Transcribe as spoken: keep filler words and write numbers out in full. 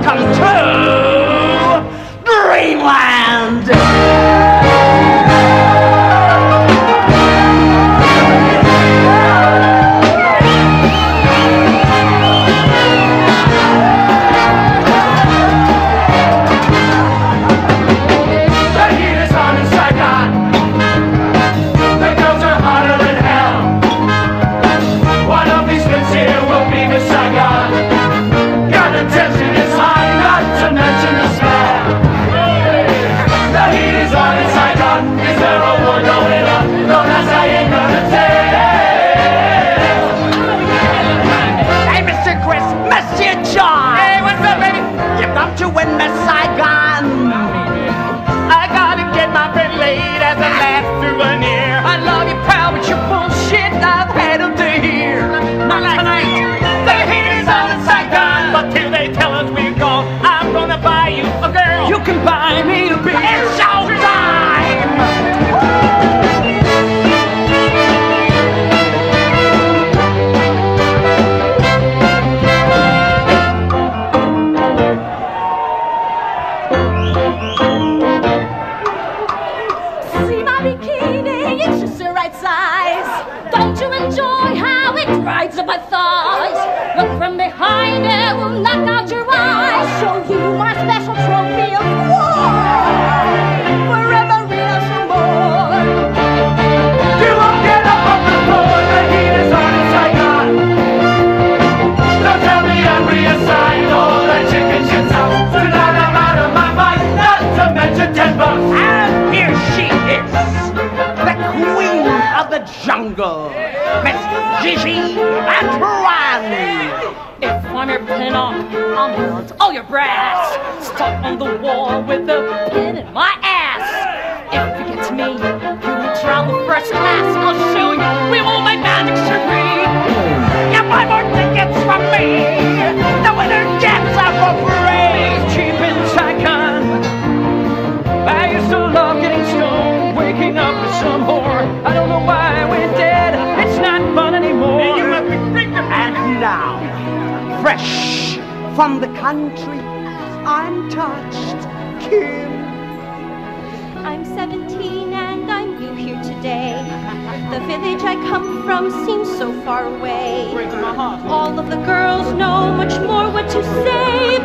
welcome to Dreamland! The heat is on in Saigon. The girls are hotter than hell. One of these trips here will be to Saigon. Got the tension is high, not to mention the smell. The heat is on in Saigon. Is there a war going on? Don't ask, I ain't gonna tell. Hey, Mister Chris, Monsieur John! Hey, what's up, baby? You come to win Miss Saigon. I gotta get my friend laid as a last souvenir. I love you, pal, but you bullshit I've had them to hear. Not tonight. The heat is on in Saigon, but till they tell us we're gone, I'm gonna buy you a girl. You can buy me a beer. It's showtime! See my bikini, it's just the right size. Don't you enjoy how it rides up my thighs? Look from behind, it will knock out your eyes. Show you my special trophy of war. Forever real some more. You won't get up off the floor. The heat is on in Saigon. Don't tell me I'm reassigned. All that chicken shit's out. Tonight I'm out of my mind. Not to mention ten bucks. And here she is, the queen of the jungle, Miss Gigi and Ronn. If I'm your pin-up, I'll melt all your brass. Stuck on the wall with a pin in my ass. If you get to me, you will travel first class. I'll show you, we will make magic surgery. You buy more tickets from me. The winner gets a for free. Cheap in Saigon. I used to love getting stoned, waking up with some whore. I don't know why we're dead. It's not fun anymore. And now, fresh from the country, untouched, Kim. I'm seventeen and I'm new here today. The village I come from seems so far away. All of the girls know much more what to say.